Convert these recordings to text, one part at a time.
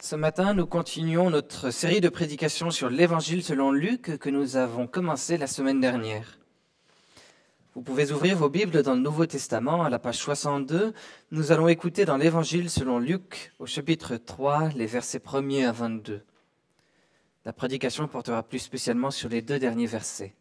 Ce matin, nous continuons notre série de prédications sur l'Évangile selon Luc que nous avons commencé la semaine dernière. Vous pouvez ouvrir vos Bibles dans le Nouveau Testament à la page 62. Nous allons écouter dans l'Évangile selon Luc au chapitre 3, les versets 1er à 22. La prédication portera plus spécialement sur les 2 derniers versets.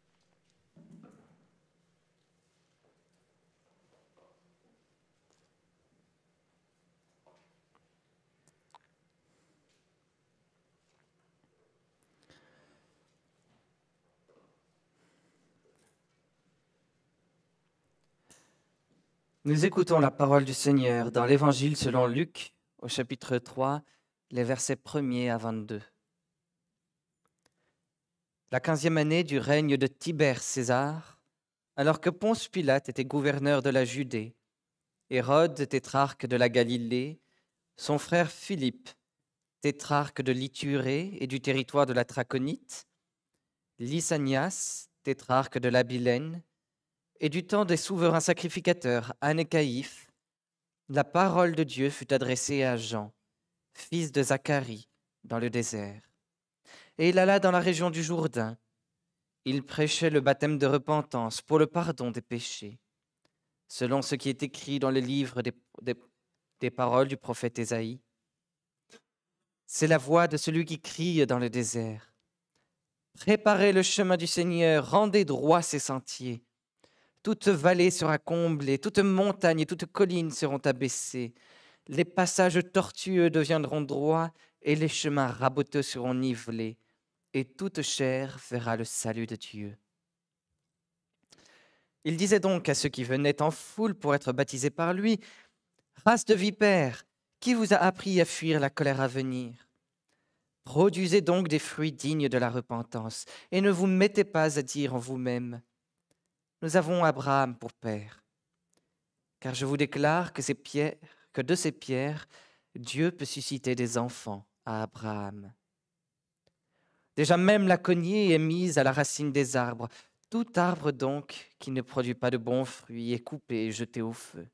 Nous écoutons la parole du Seigneur dans l'Évangile selon Luc, au chapitre 3, les versets 1er à 22. La 15e année du règne de Tibère César, alors que Ponce Pilate était gouverneur de la Judée, Hérode, tétrarque de la Galilée, son frère Philippe, tétrarque de l'Ithurée et du territoire de la Traconite, Lysanias, tétrarque de l'Abilène, et du temps des souverains sacrificateurs, Anne et Caïphe, la parole de Dieu fut adressée à Jean, fils de Zacharie, dans le désert. Et il alla dans la région du Jourdain. Il prêchait le baptême de repentance pour le pardon des péchés, selon ce qui est écrit dans le livre des paroles du prophète Ésaïe. C'est la voix de celui qui crie dans le désert. Préparez le chemin du Seigneur, rendez droit ses sentiers. Toute vallée sera comblée, toute montagne et toute colline seront abaissées. Les passages tortueux deviendront droits et les chemins raboteux seront nivelés. Et toute chair verra le salut de Dieu. Il disait donc à ceux qui venaient en foule pour être baptisés par lui, « Race de vipères, qui vous a appris à fuir la colère à venir ? Produisez donc des fruits dignes de la repentance, et ne vous mettez pas à dire en vous-même, « Nous avons Abraham pour père. » Car je vous déclare que de ces pierres, Dieu peut susciter des enfants à Abraham. Déjà même la cognée est mise à la racine des arbres. Tout arbre donc qui ne produit pas de bons fruits est coupé et jeté au feu.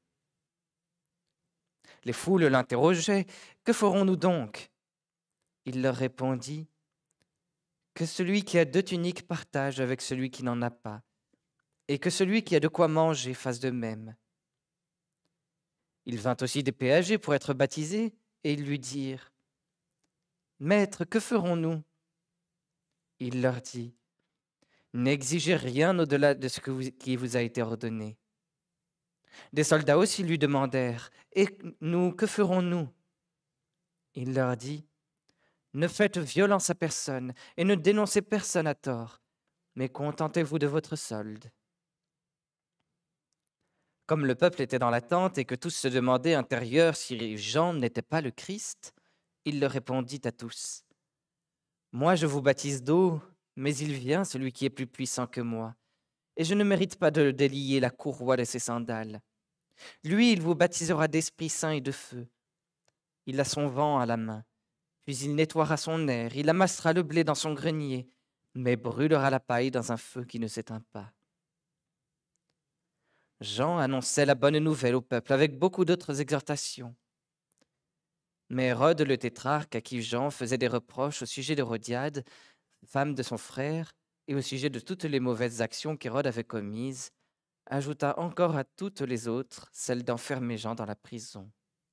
Les foules l'interrogeaient, « Que ferons-nous donc ?» Il leur répondit, « Que celui qui a 2 tuniques partage avec celui qui n'en a pas, et que celui qui a de quoi manger fasse de même. » Il vint aussi des péagers pour être baptisés, et ils lui dirent, « Maître, que ferons-nous ?» Il leur dit, « N'exigez rien au-delà de ce qui vous a été ordonné. » Des soldats aussi lui demandèrent, « Et nous, que ferons-nous ?» Il leur dit, « Ne faites violence à personne et ne dénoncez personne à tort, mais contentez-vous de votre solde. » Comme le peuple était dans l'attente et que tous se demandaient intérieur si Jean n'était pas le Christ, il leur répondit à tous, « Moi je vous baptise d'eau, mais il vient celui qui est plus puissant que moi, et je ne mérite pas de délier la courroie de ses sandales. Lui, il vous baptisera d'Esprit Saint et de feu. Il a son vent à la main, puis il nettoiera son aire, il amassera le blé dans son grenier, mais brûlera la paille dans un feu qui ne s'éteint pas. » Jean annonçait la bonne nouvelle au peuple avec beaucoup d'autres exhortations. Mais Hérode le tétrarque, à qui Jean faisait des reproches au sujet d'Hérodiade, femme de son frère, et au sujet de toutes les mauvaises actions qu'Hérode avait commises, ajouta encore à toutes les autres celle d'enfermer Jean dans la prison.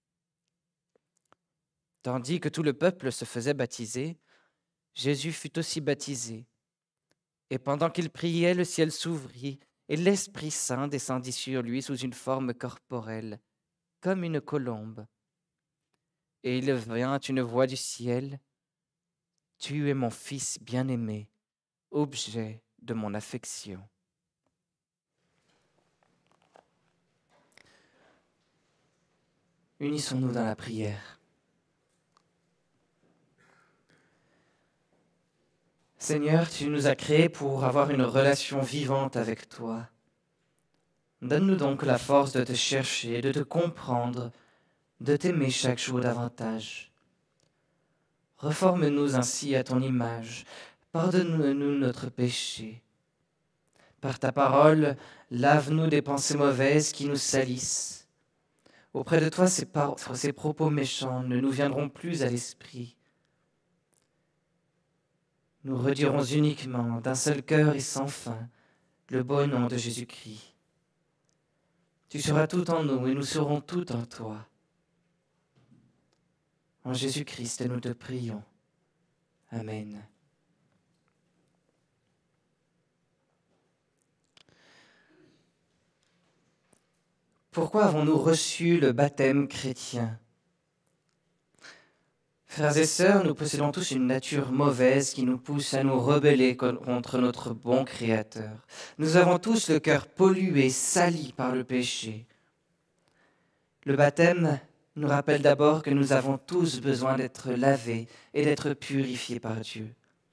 Tandis que tout le peuple se faisait baptiser, Jésus fut aussi baptisé. Et pendant qu'il priait, le ciel s'ouvrit, et l'Esprit Saint descendit sur lui sous une forme corporelle, comme une colombe. Et il vint une voix du ciel, « Tu es mon Fils bien-aimé, objet de mon affection. » Unissons-nous dans la prière. Seigneur, tu nous as créés pour avoir une relation vivante avec toi. Donne-nous donc la force de te chercher, de te comprendre, de t'aimer chaque jour davantage. Reforme-nous ainsi à ton image, pardonne-nous notre péché. Par ta parole, lave-nous des pensées mauvaises qui nous salissent. Auprès de toi, ces propos méchants ne nous viendront plus à l'esprit. Nous redirons uniquement, d'un seul cœur et sans fin, le beau nom de Jésus-Christ. Tu seras tout en nous et nous serons tout en toi. En Jésus-Christ, nous te prions. Amen. Pourquoi avons-nous reçu le baptême chrétien ? Frères et sœurs, nous possédons tous une nature mauvaise qui nous pousse à nous rebeller contre notre bon Créateur. Nous avons tous le cœur pollué, sali par le péché. Le baptême nous rappelle d'abord que nous avons tous besoin d'être lavés et d'être purifiés par Dieu.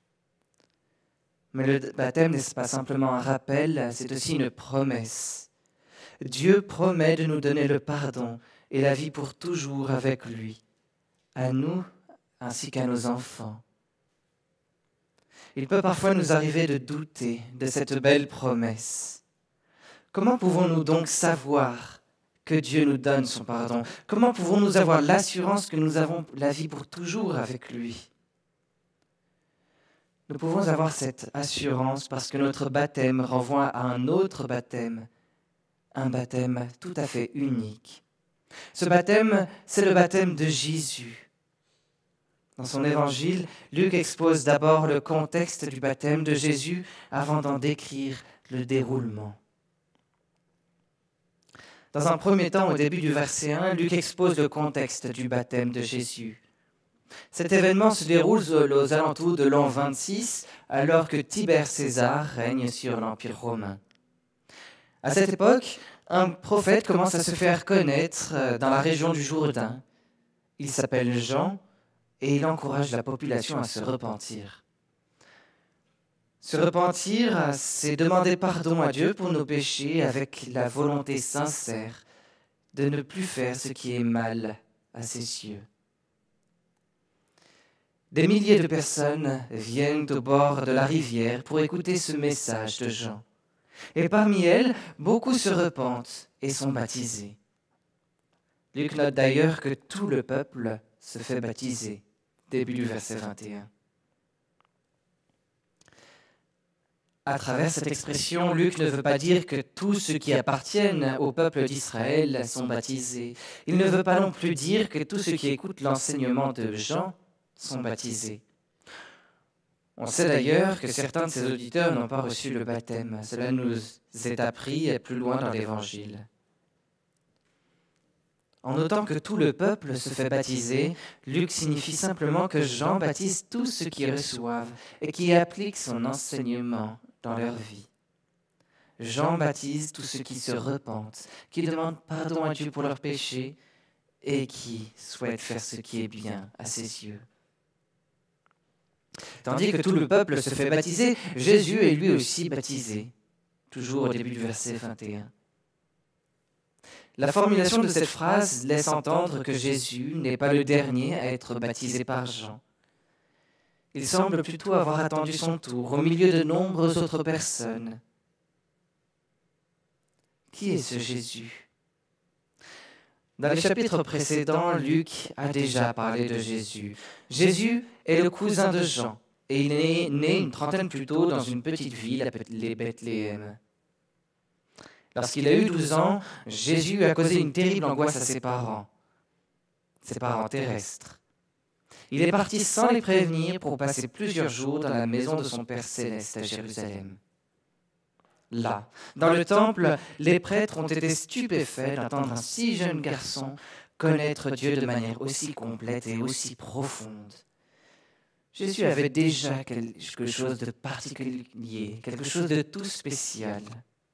Mais le baptême n'est pas simplement un rappel, c'est aussi une promesse. Dieu promet de nous donner le pardon et la vie pour toujours avec lui, à nous ainsi qu'à nos enfants. Il peut parfois nous arriver de douter de cette belle promesse. Comment pouvons-nous donc savoir que Dieu nous donne son pardon? Comment pouvons-nous avoir l'assurance que nous avons la vie pour toujours avec lui? Nous pouvons avoir cette assurance parce que notre baptême renvoie à un autre baptême, un baptême tout à fait unique. Ce baptême, c'est le baptême de Jésus. Dans son évangile, Luc expose d'abord le contexte du baptême de Jésus avant d'en décrire le déroulement. Dans un premier temps, au début du verset 1, Luc expose le contexte du baptême de Jésus. Cet événement se déroule aux alentours de l'an 26, alors que Tibère César règne sur l'Empire romain. À cette époque, un prophète commence à se faire connaître dans la région du Jourdain. Il s'appelle Jean et il encourage la population à se repentir. Se repentir, c'est demander pardon à Dieu pour nos péchés avec la volonté sincère de ne plus faire ce qui est mal à ses yeux. Des milliers de personnes viennent au bord de la rivière pour écouter ce message de Jean. Et parmi elles, beaucoup se repentent et sont baptisés. Luc note d'ailleurs que tout le peuple se fait baptiser, début du verset 21. À travers cette expression, Luc ne veut pas dire que tous ceux qui appartiennent au peuple d'Israël sont baptisés. Il ne veut pas non plus dire que tous ceux qui écoutent l'enseignement de Jean sont baptisés. On sait d'ailleurs que certains de ses auditeurs n'ont pas reçu le baptême. Cela nous est appris plus loin dans l'Évangile. En notant que tout le peuple se fait baptiser, Luc signifie simplement que Jean baptise tous ceux qui reçoivent et qui appliquent son enseignement dans leur vie. Jean baptise tous ceux qui se repentent, qui demandent pardon à Dieu pour leurs péchés et qui souhaitent faire ce qui est bien à ses yeux. Tandis que tout le peuple se fait baptiser, Jésus est lui aussi baptisé, toujours au début du verset 21. La formulation de cette phrase laisse entendre que Jésus n'est pas le dernier à être baptisé par Jean. Il semble plutôt avoir attendu son tour au milieu de nombreuses autres personnes. Qui est ce Jésus ? Dans les chapitres précédents, Luc a déjà parlé de Jésus. Jésus est le cousin de Jean et il est né une trentaine plus tôt dans une petite ville appelée Bethléem. Lorsqu'il a eu 12 ans, Jésus a causé une terrible angoisse à ses parents terrestres. Il est parti sans les prévenir pour passer plusieurs jours dans la maison de son Père céleste à Jérusalem. Là, dans le temple, les prêtres ont été stupéfaits d'entendre un si jeune garçon connaître Dieu de manière aussi complète et aussi profonde. Jésus avait déjà quelque chose de particulier, quelque chose de tout spécial.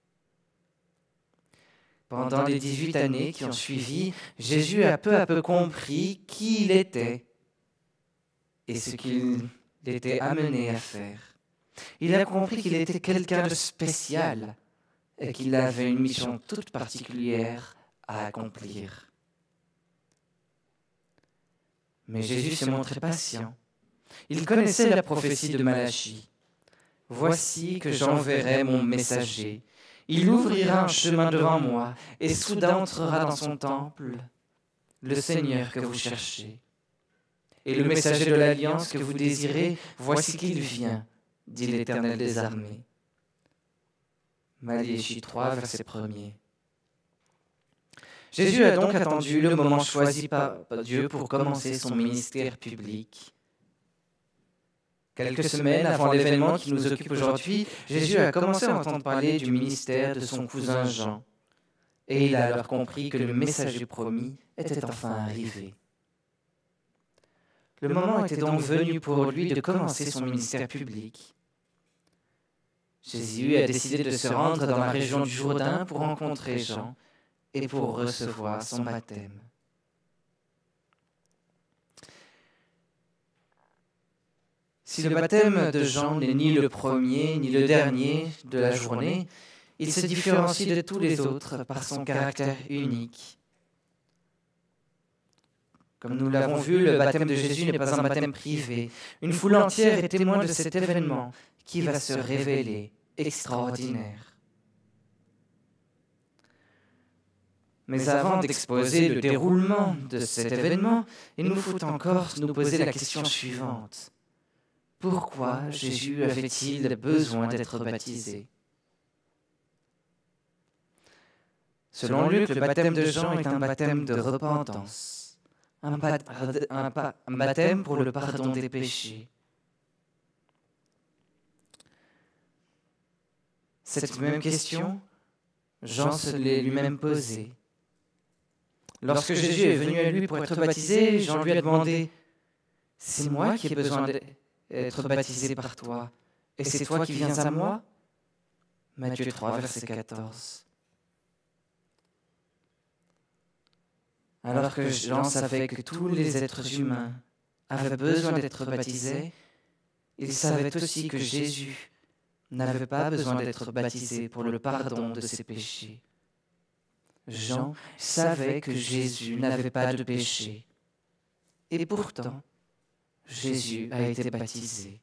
Pendant les 18 années qui ont suivi, Jésus a peu à peu compris qui il était et ce qu'il était amené à faire. Il a compris qu'il était quelqu'un de spécial et qu'il avait une mission toute particulière à accomplir. Mais Jésus s'est montré patient. Il connaissait la prophétie de Malachie. « Voici que j'enverrai mon messager. Il ouvrira un chemin devant moi et soudain entrera dans son temple. le Seigneur que vous cherchez. Et le messager de l'alliance que vous désirez, voici qu'il vient, dit l'Éternel des armées. Malachie 3, verset 1er. Jésus a donc attendu le moment choisi par Dieu pour commencer son ministère public. Quelques semaines avant l'événement qui nous occupe aujourd'hui, Jésus a commencé à entendre parler du ministère de son cousin Jean. Et il a alors compris que le messager promis était enfin arrivé. Le moment était donc venu pour lui de commencer son ministère public. Jésus a décidé de se rendre dans la région du Jourdain pour rencontrer Jean et pour recevoir son baptême. Si le baptême de Jean n'est ni le premier ni le dernier de la journée, il se différencie de tous les autres par son caractère unique. Comme nous l'avons vu, le baptême de Jésus n'est pas un baptême privé. Une foule entière est témoin de cet événement qui va se révéler extraordinaire. Mais avant d'exposer le déroulement de cet événement, il nous faut encore nous poser la question suivante. Pourquoi Jésus avait-il besoin d'être baptisé ? Selon Luc, le baptême de Jean est un baptême de repentance, un baptême pour le pardon des péchés. Cette même question, Jean se l'est lui-même posée. Lorsque Jésus est venu à lui pour être baptisé, Jean lui a demandé « C'est moi qui ai besoin d'être baptisé par toi, et c'est toi qui viens à moi ?» Matthieu 3, verset 14. Alors que Jean savait que tous les êtres humains avaient besoin d'être baptisés, il savait aussi que Jésus n'avait pas besoin d'être baptisé pour le pardon de ses péchés. Jean savait que Jésus n'avait pas de péché. Et pourtant, Jésus a été baptisé.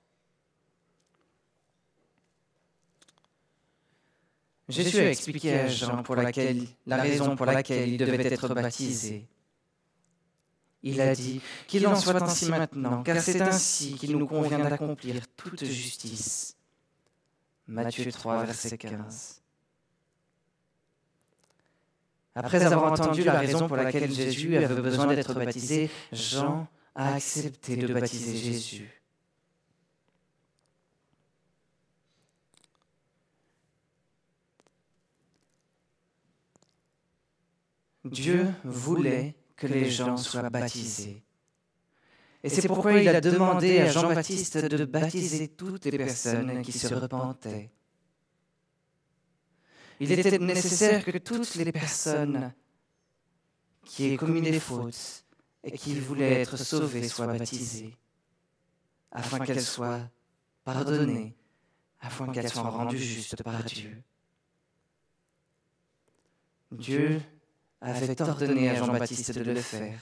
Jésus a expliqué à Jean la raison pour laquelle il devait être baptisé. Il a dit qu'il en soit ainsi maintenant, car c'est ainsi qu'il nous convient d'accomplir toute justice. Matthieu 3, verset 15. Après avoir entendu la raison pour laquelle Jésus avait besoin d'être baptisé, Jean a accepté de baptiser Jésus. Dieu voulait que les gens soient baptisés. Et c'est pourquoi il a demandé à Jean-Baptiste de baptiser toutes les personnes qui se repentaient. Il était nécessaire que toutes les personnes qui aient commis des fautes et qui voulaient être sauvées soient baptisées, afin qu'elles soient pardonnées, afin qu'elles soient rendues justes par Dieu. Dieu avait ordonné à Jean-Baptiste de le faire.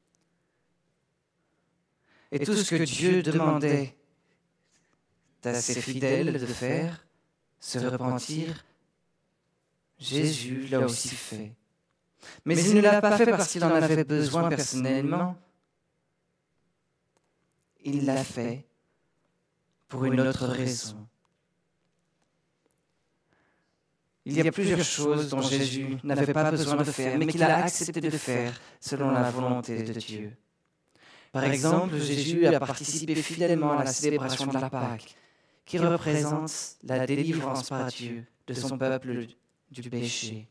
Et tout ce que Dieu demandait à ses fidèles de faire, se repentir, Jésus l'a aussi fait. Mais il ne l'a pas fait parce qu'il en avait besoin personnellement. Il l'a fait pour une autre raison. Il y a plusieurs choses dont Jésus n'avait pas besoin de faire, mais qu'il a accepté de faire selon la volonté de Dieu. Par exemple, Jésus a participé fidèlement à la célébration de la Pâque, qui représente la délivrance par Dieu de son peuple du péché.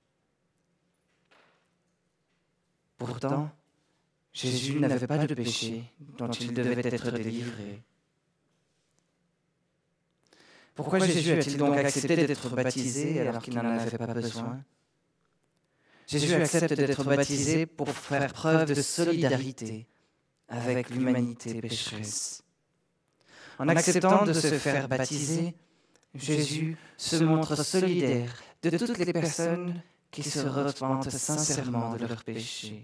Pourtant, Jésus n'avait pas de péché dont il devait être délivré. Pourquoi Jésus a-t-il donc accepté d'être baptisé alors qu'il n'en avait pas besoin ? Jésus accepte d'être baptisé pour faire preuve de solidarité avec l'humanité pécheresse. En acceptant de se faire baptiser, Jésus se montre solidaire de toutes les personnes qui se repentent sincèrement de leurs péchés.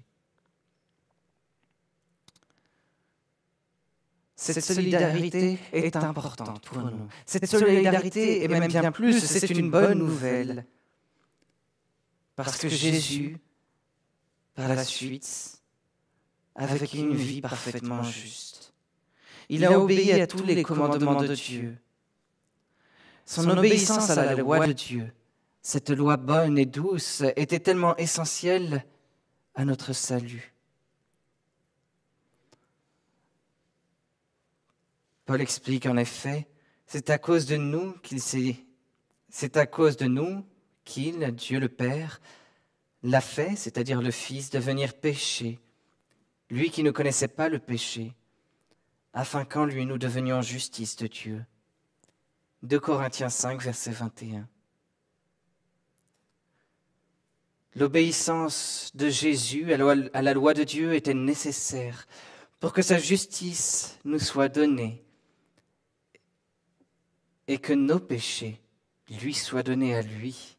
Cette solidarité est importante pour nous. Cette solidarité, et même bien plus, c'est une bonne nouvelle. Parce que Jésus par la suite, avec une vie parfaitement juste. Il a obéi à tous les commandements de Dieu. Son obéissance à la loi de Dieu, cette loi bonne et douce, était tellement essentielle à notre salut. Paul explique en effet, c'est à cause de nous qu'il, Dieu le Père, l'a fait, c'est-à-dire le Fils, devenir péché, lui qui ne connaissait pas le péché, afin qu'en lui nous devenions justice de Dieu. 2 Corinthiens 5, verset 21. L'obéissance de Jésus à la loi de Dieu était nécessaire pour que sa justice nous soit donnée et que nos péchés lui soient donnés à lui.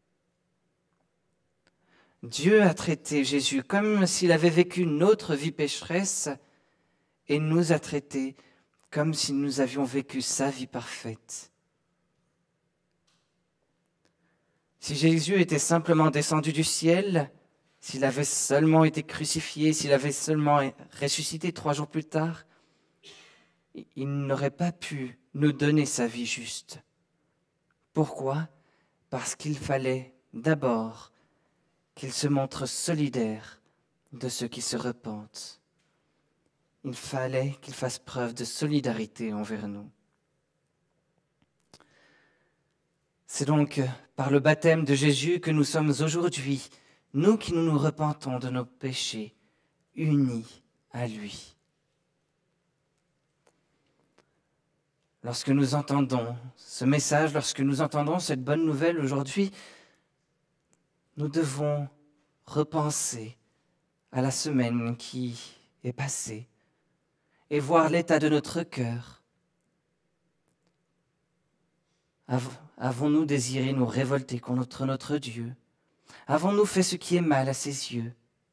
Dieu a traité Jésus comme s'il avait vécu notre vie pécheresse et nous a traités comme si nous avions vécu sa vie parfaite. Si Jésus était simplement descendu du ciel, s'il avait seulement été crucifié, s'il avait seulement ressuscité 3 jours plus tard, il n'aurait pas pu nous donner sa vie juste. Pourquoi ? Parce qu'il fallait d'abord qu'il se montre solidaire de ceux qui se repentent. Il fallait qu'il fasse preuve de solidarité envers nous. C'est donc par le baptême de Jésus que nous sommes aujourd'hui, nous qui nous repentons de nos péchés, unis à lui. Lorsque nous entendons ce message, lorsque nous entendons cette bonne nouvelle aujourd'hui, nous devons repenser à la semaine qui est passée et voir l'état de notre cœur. Avons-nous désiré nous révolter contre notre Dieu ? Avons-nous fait ce qui est mal à ses yeux ?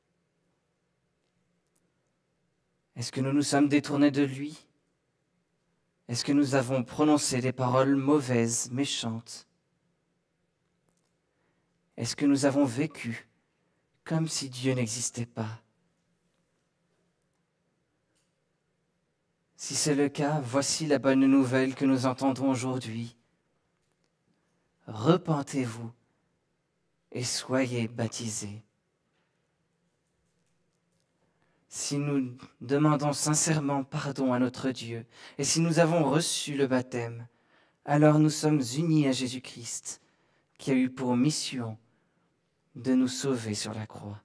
Est-ce que nous nous sommes détournés de lui ? Est-ce que nous avons prononcé des paroles mauvaises, méchantes ? Est-ce que nous avons vécu comme si Dieu n'existait pas ? Si c'est le cas, voici la bonne nouvelle que nous entendons aujourd'hui. Repentez-vous et soyez baptisés. Si nous demandons sincèrement pardon à notre Dieu et si nous avons reçu le baptême, alors nous sommes unis à Jésus-Christ qui a eu pour mission de nous sauver sur la croix.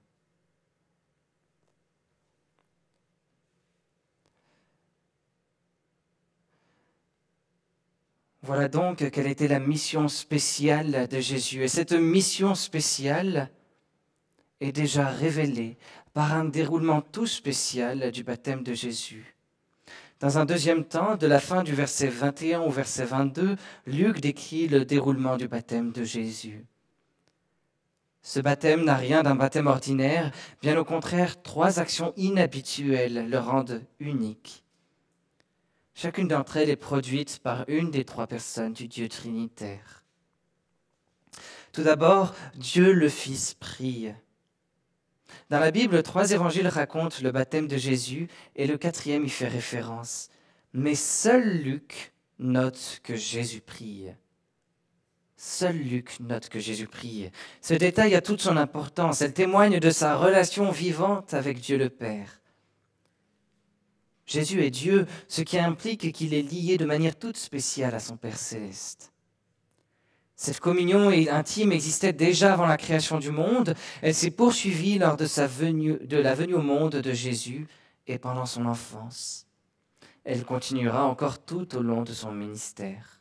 Voilà donc quelle était la mission spéciale de Jésus. Et cette mission spéciale est déjà révélée par un déroulement tout spécial du baptême de Jésus. Dans un deuxième temps, de la fin du verset 21 au verset 22, Luc décrit le déroulement du baptême de Jésus. Ce baptême n'a rien d'un baptême ordinaire, bien au contraire, 3 actions inhabituelles le rendent unique. Chacune d'entre elles est produite par une des 3 personnes du Dieu trinitaire. Tout d'abord, Dieu le Fils prie. Dans la Bible, 3 évangiles racontent le baptême de Jésus et le 4e y fait référence. Mais seul Luc note que Jésus prie. Seul Luc note que Jésus prie. Ce détail a toute son importance. Elle témoigne de sa relation vivante avec Dieu le Père. Jésus est Dieu, ce qui implique qu'il est lié de manière toute spéciale à son Père céleste. Cette communion intime existait déjà avant la création du monde. Elle s'est poursuivie lors de la venue au monde de Jésus et pendant son enfance. Elle continuera encore tout au long de son ministère.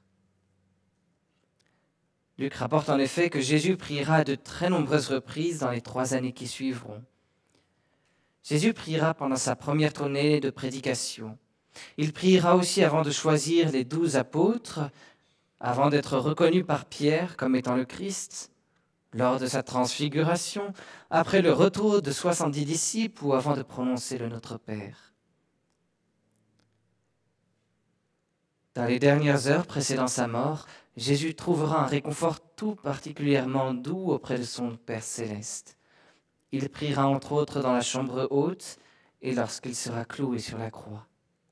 Luc rapporte en effet que Jésus priera à de très nombreuses reprises dans les 3 années qui suivront. Jésus priera pendant sa première tournée de prédication. Il priera aussi avant de choisir les 12 apôtres, avant d'être reconnu par Pierre comme étant le Christ, lors de sa transfiguration, après le retour de 70 disciples ou avant de prononcer le Notre Père. Dans les dernières heures précédant sa mort, Jésus trouvera un réconfort tout particulièrement doux auprès de son Père céleste. Il priera entre autres dans la chambre haute et lorsqu'il sera cloué sur la croix.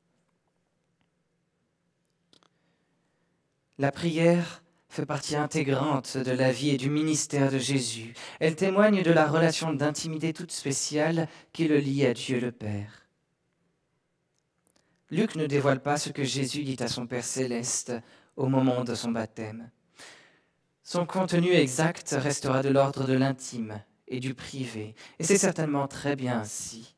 La prière fait partie intégrante de la vie et du ministère de Jésus. Elle témoigne de la relation d'intimité toute spéciale qui le lie à Dieu le Père. Luc ne dévoile pas ce que Jésus dit à son Père céleste au moment de son baptême. Son contenu exact restera de l'ordre de l'intime et du privé, et c'est certainement très bien ainsi.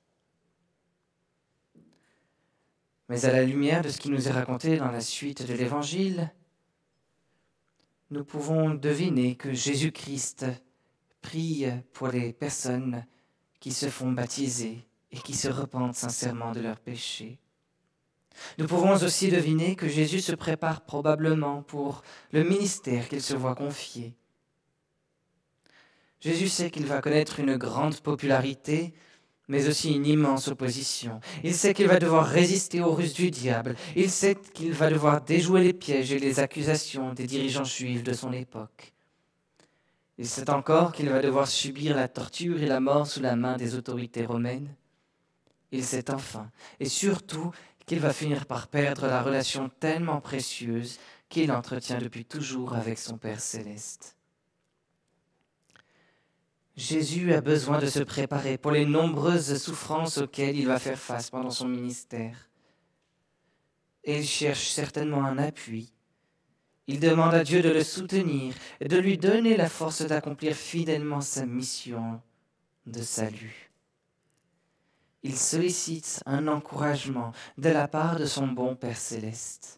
Mais à la lumière de ce qui nous est raconté dans la suite de l'Évangile, nous pouvons deviner que Jésus-Christ prie pour les personnes qui se font baptiser et qui se repentent sincèrement de leurs péchés. Nous pouvons aussi deviner que Jésus se prépare probablement pour le ministère qu'il se voit confier. Jésus sait qu'il va connaître une grande popularité, mais aussi une immense opposition. Il sait qu'il va devoir résister aux ruses du diable. Il sait qu'il va devoir déjouer les pièges et les accusations des dirigeants juifs de son époque. Il sait encore qu'il va devoir subir la torture et la mort sous la main des autorités romaines. Il sait enfin, et surtout, qu'il va finir par perdre la relation tellement précieuse qu'il entretient depuis toujours avec son Père céleste. Jésus a besoin de se préparer pour les nombreuses souffrances auxquelles il va faire face pendant son ministère. Et il cherche certainement un appui. Il demande à Dieu de le soutenir et de lui donner la force d'accomplir fidèlement sa mission de salut. Il sollicite un encouragement de la part de son bon Père céleste.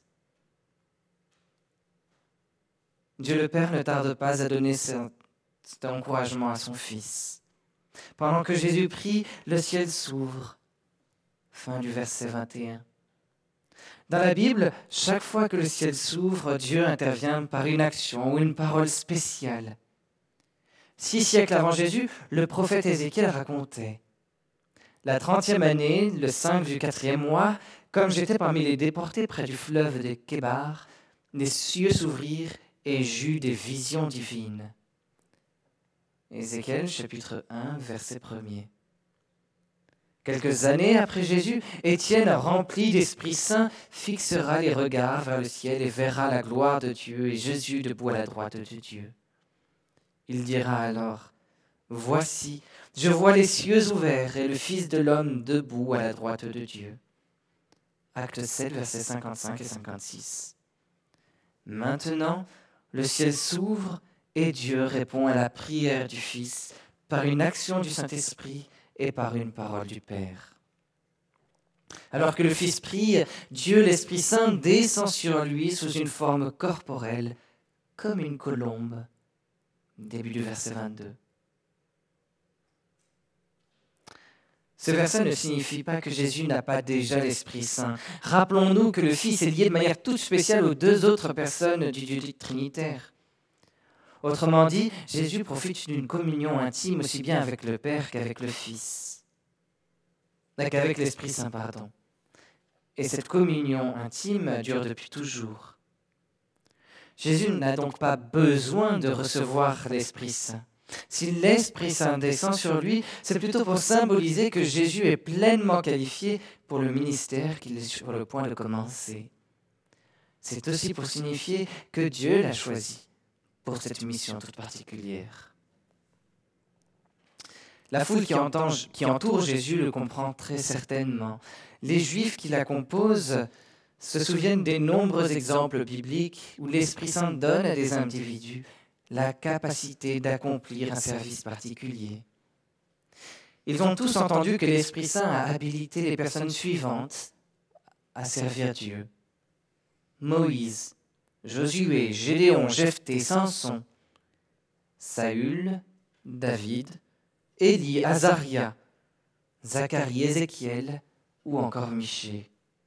Dieu le Père ne tarde pas à donner cet encouragement à son Fils. Pendant que Jésus prie, le ciel s'ouvre. Fin du verset 21. Dans la Bible, chaque fois que le ciel s'ouvre, Dieu intervient par une action ou une parole spéciale. 6 siècles avant Jésus, le prophète Ézéchiel racontait: la 30e année, le 5 du 4e mois, comme j'étais parmi les déportés près du fleuve de Kébar, les cieux s'ouvrirent et j'eus des visions divines. Ézéchiel, chapitre 1, verset 1er. Quelques années après Jésus, Étienne, rempli d'Esprit Saint, fixera les regards vers le ciel et verra la gloire de Dieu et Jésus debout à la droite de Dieu. Il dira alors: voici, je vois les cieux ouverts et le Fils de l'homme debout à la droite de Dieu. Acte 7, versets 55 et 56. Maintenant, le ciel s'ouvre et Dieu répond à la prière du Fils par une action du Saint-Esprit et par une parole du Père. Alors que le Fils prie, Dieu, l'Esprit Saint, descend sur lui sous une forme corporelle, comme une colombe. Début du verset 22. Ce verset ne signifie pas que Jésus n'a pas déjà l'Esprit Saint. Rappelons-nous que le Fils est lié de manière toute spéciale aux deux autres personnes du Dieu trinitaire. Autrement dit, Jésus profite d'une communion intime aussi bien avec le Père qu'avec le Fils. Qu'avec l'Esprit Saint, pardon. Et cette communion intime dure depuis toujours. Jésus n'a donc pas besoin de recevoir l'Esprit Saint. Si l'Esprit Saint descend sur lui, c'est plutôt pour symboliser que Jésus est pleinement qualifié pour le ministère qu'il est sur le point de commencer. C'est aussi pour signifier que Dieu l'a choisi pour cette mission toute particulière. La foule qui entoure Jésus le comprend très certainement. Les Juifs qui la composent se souviennent des nombreux exemples bibliques où l'Esprit Saint donne à des individus la capacité d'accomplir un service particulier. Ils ont tous entendu que l'Esprit Saint a habilité les personnes suivantes à servir Dieu: Moïse, Josué, Gédéon, Jephthé, Samson, Saül, David, Élie, Azaria, Zacharie, Ézéchiel ou encore Michée.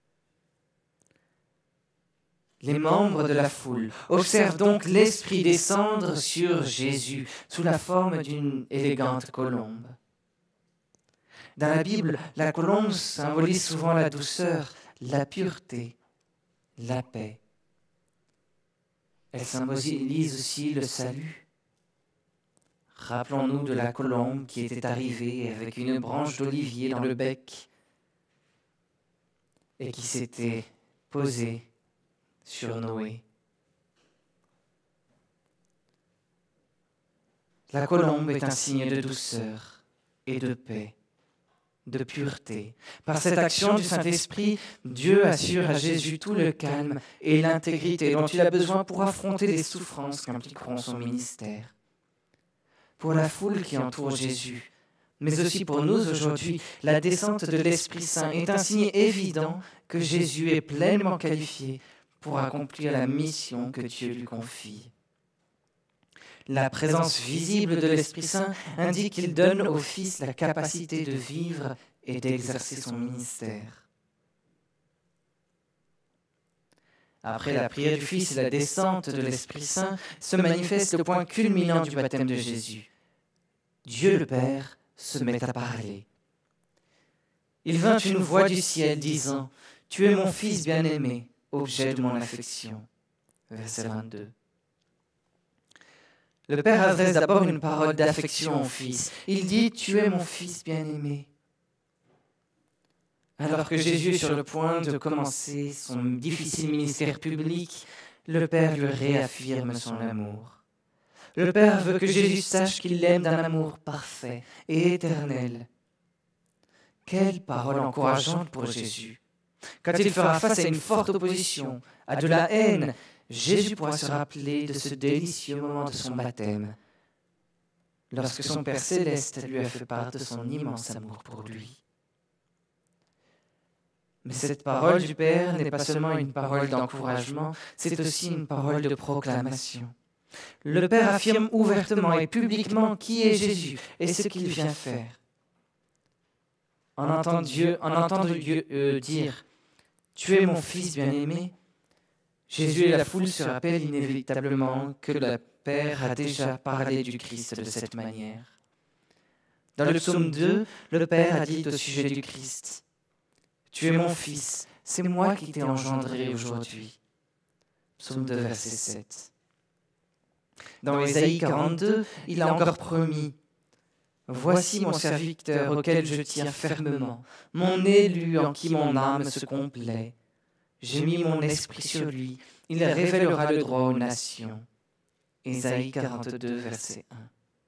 Les membres de la foule observent donc l'Esprit descendre sur Jésus sous la forme d'une élégante colombe. Dans la Bible, la colombe symbolise souvent la douceur, la pureté, la paix. Elle symbolise aussi le salut. Rappelons-nous de la colombe qui était arrivée avec une branche d'olivier dans le bec et qui s'était posée sur Noé. La colombe est un signe de douceur et de paix, de pureté. Par cette action du Saint-Esprit, Dieu assure à Jésus tout le calme et l'intégrité dont il a besoin pour affronter les souffrances qu'impliqueront son ministère. Pour la foule qui entoure Jésus, mais aussi pour nous aujourd'hui, la descente de l'Esprit Saint est un signe évident que Jésus est pleinement qualifié pour accomplir la mission que Dieu lui confie. La présence visible de l'Esprit Saint indique qu'il donne au Fils la capacité de vivre et d'exercer son ministère. Après la prière du Fils et la descente de l'Esprit Saint, se manifeste le point culminant du baptême de Jésus. Dieu le Père se met à parler. Il vint une voix du ciel disant « Tu es mon Fils bien-aimé, objet de mon affection. » Verset 22. Le Père adresse d'abord une parole d'affection au Fils. Il dit « Tu es mon Fils bien-aimé ». Alors que Jésus est sur le point de commencer son difficile ministère public, le Père lui réaffirme son amour. Le Père veut que Jésus sache qu'il l'aime d'un amour parfait et éternel. Quelle parole encourageante pour Jésus! Quand il fera face à une forte opposition, à de la haine, Jésus pourra se rappeler de ce délicieux moment de son baptême, lorsque son Père céleste lui a fait part de son immense amour pour lui. Mais cette parole du Père n'est pas seulement une parole d'encouragement, c'est aussi une parole de proclamation. Le Père affirme ouvertement et publiquement qui est Jésus et ce qu'il vient faire. En entendant Dieu dire « Tu es mon Fils bien-aimé », Jésus et la foule se rappellent inévitablement que le Père a déjà parlé du Christ de cette manière. Dans le psaume 2, le Père a dit au sujet du Christ « Tu es mon Fils, c'est moi qui t'ai engendré aujourd'hui ». Psaume 2, verset 7. Dans Ésaïe 42, il a encore promis « Voici mon serviteur auquel je tiens fermement, mon élu en qui mon âme se complaît. J'ai mis mon esprit sur lui, il révélera le droit aux nations. » Ésaïe 42, verset 1.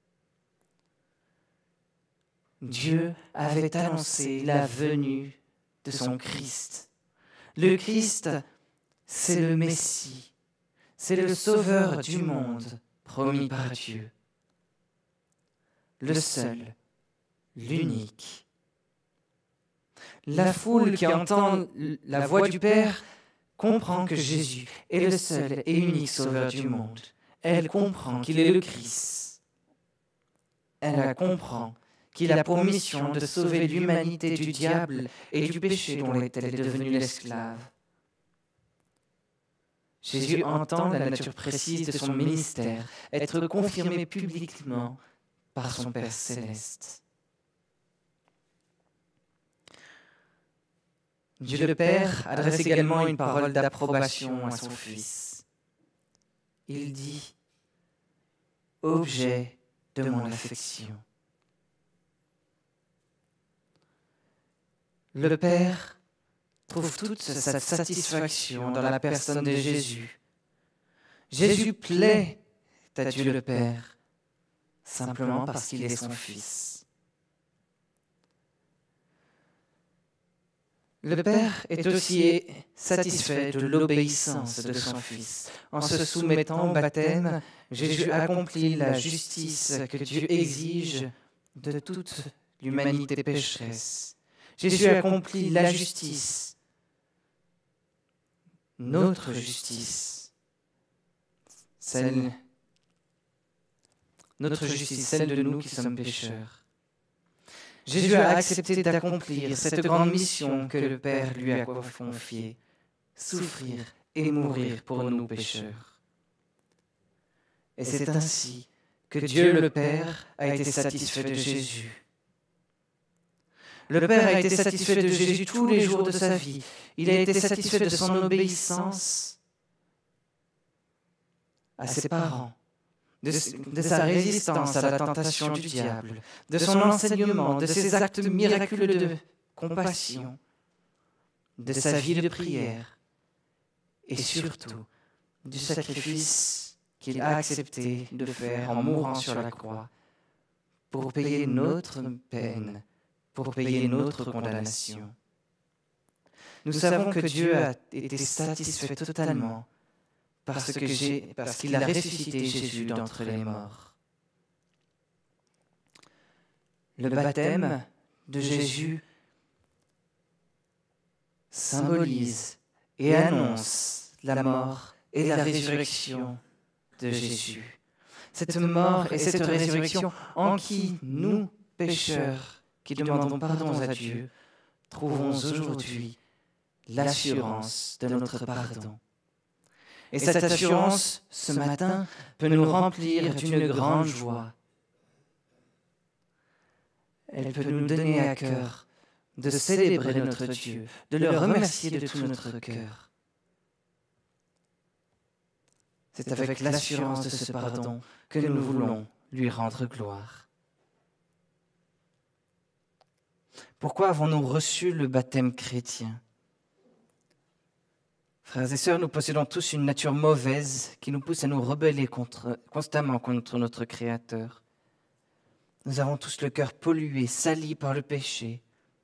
Dieu avait annoncé la venue de son Christ. Le Christ, c'est le Messie, c'est le Sauveur du monde promis par Dieu. Le seul, l'unique. La foule qui entend la voix du Père comprend que Jésus est le seul et unique Sauveur du monde. Elle comprend qu'il est le Christ. Elle comprend qu'il a pour mission de sauver l'humanité du diable et du péché dont elle est devenue l'esclave. Jésus entend la nature précise de son ministère être confirmée publiquement par son Père céleste. Dieu le Père adresse également une parole d'approbation à son Fils. Il dit « Objet de mon affection ». Le Père trouve toute sa satisfaction dans la personne de Jésus. Jésus plaît à Dieu le Père, simplement parce qu'il est son Fils. Le Père est aussi satisfait de l'obéissance de son Fils. En se soumettant au baptême, Jésus accomplit la justice que Dieu exige de toute l'humanité pécheresse. Jésus accomplit la justice, notre justice, celle de nous qui sommes pécheurs. Jésus a accepté d'accomplir cette grande mission que le Père lui a confiée, souffrir et mourir pour nous pécheurs. Et c'est ainsi que Dieu le Père a été satisfait de Jésus. Le Père a été satisfait de Jésus tous les jours de sa vie. Il a été satisfait de son obéissance à ses parents, de sa résistance à la tentation du diable, de son enseignement, de ses actes miraculeux de compassion, de sa vie de prière et surtout du sacrifice qu'il a accepté de faire en mourant sur la croix pour payer notre peine, pour payer notre condamnation. Nous savons que Dieu a été satisfait totalement parce qu'il a ressuscité Jésus d'entre les morts. Le baptême de Jésus symbolise et annonce la mort et la résurrection de Jésus. Cette mort et cette résurrection en qui nous, pécheurs, qui demandons pardon à Dieu, trouvons aujourd'hui l'assurance de notre pardon. Et cette assurance, ce matin, peut nous remplir d'une grande joie. Elle peut nous donner à cœur de célébrer notre Dieu, de le remercier de tout notre cœur. C'est avec l'assurance de ce pardon que nous voulons lui rendre gloire. Pourquoi avons-nous reçu le baptême chrétien ? Frères et sœurs, nous possédons tous une nature mauvaise qui nous pousse à nous rebeller constamment contre notre Créateur. Nous avons tous le cœur pollué, sali par le péché.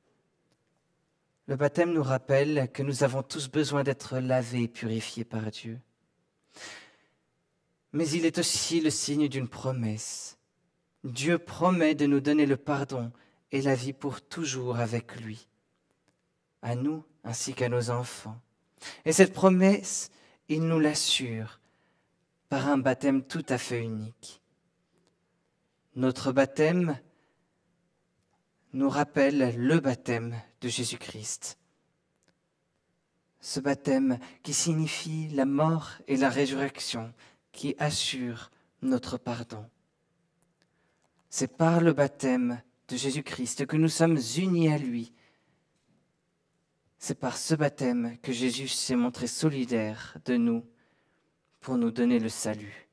Le baptême nous rappelle que nous avons tous besoin d'être lavés et purifiés par Dieu. Mais il est aussi le signe d'une promesse. Dieu promet de nous donner le pardon et la vie pour toujours avec lui, à nous ainsi qu'à nos enfants. Et cette promesse, il nous l'assure par un baptême tout à fait unique. Notre baptême nous rappelle le baptême de Jésus-Christ. Ce baptême qui signifie la mort et la résurrection, qui assure notre pardon. C'est par le baptême de Jésus-Christ que nous sommes unis à lui. C'est par ce baptême que Jésus s'est montré solidaire de nous pour nous donner le salut.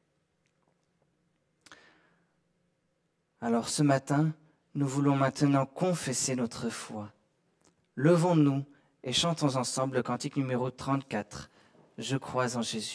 Alors ce matin, nous voulons maintenant confesser notre foi. Levons-nous et chantons ensemble le cantique numéro 34, « Je crois en Jésus ».